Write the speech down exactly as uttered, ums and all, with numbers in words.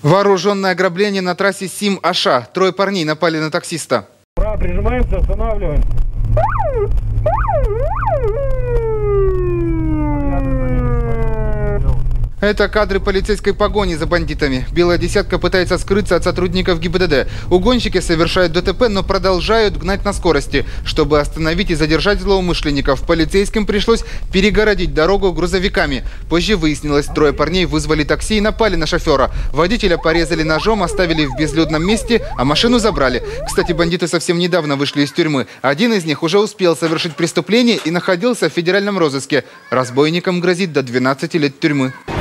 Вооруженное ограбление на трассе Сим-Аша. Трое парней напали на таксиста. Право, прижимаемся, останавливаем. Это кадры полицейской погони за бандитами. Белая десятка пытается скрыться от сотрудников ГИБДД. Угонщики совершают ДТП, но продолжают гнать на скорости. Чтобы остановить и задержать злоумышленников, полицейским пришлось перегородить дорогу грузовиками. Позже выяснилось, трое парней вызвали такси и напали на шофера. Водителя порезали ножом, оставили в безлюдном месте, а машину забрали. Кстати, бандиты совсем недавно вышли из тюрьмы. Один из них уже успел совершить преступление и находился в федеральном розыске. Разбойникам грозит до двенадцати лет тюрьмы.